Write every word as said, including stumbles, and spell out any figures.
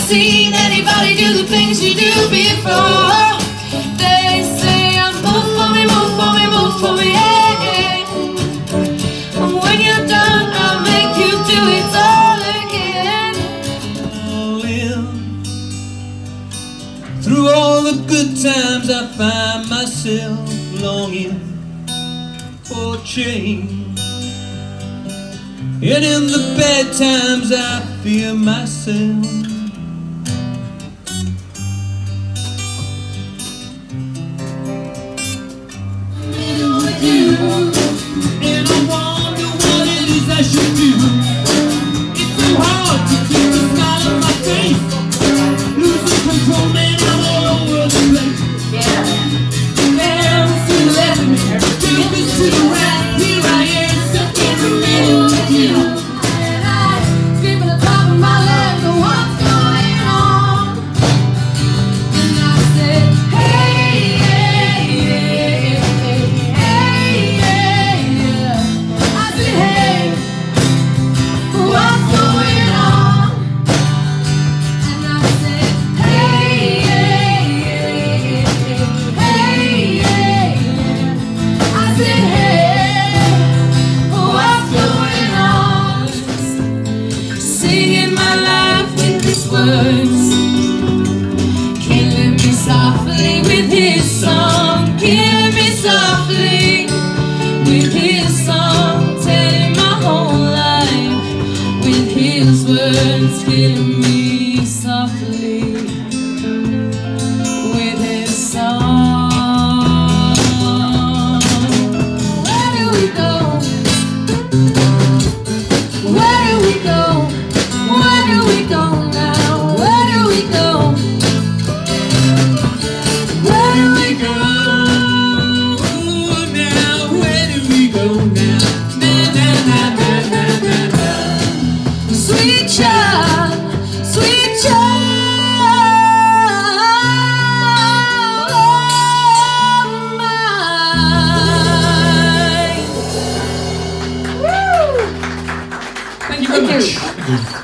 seen anybody do the things you do before. They say, I'm move for me, move for me, move for me, yeah, yeah. And when you're done, I'll make you do it all again. All in. Through all the good times I find myself longing for change, and in the bad times I fear myself. You, and I wonder what it is I should do. It's so hard to keep the smile on my face, losing control, man, I'm all over the place. Yeah. Down to the left, to the right, here I am, stuck in the middle with you. And I scream at the top of my lungs, what's going on? And I said, hey, hey, hey, hey, hey, hey, yeah. I said, hey, what's going on? And I said, hey, hey, hey, hey, hey, yeah. I said, hey, what's going on? Singing my life with his words, killing me softly with his song, killing me softly with his song, telling my whole life with his words, killing me softly with his song. Where do we go? Where do we go? Where do we go now? Where do we go? Where do we go? Now, where do we go now? Na, na, na, na, na, na, na. Sweet child, sweet child of mine. Woo! Thank you very Thank much. you. Thank you.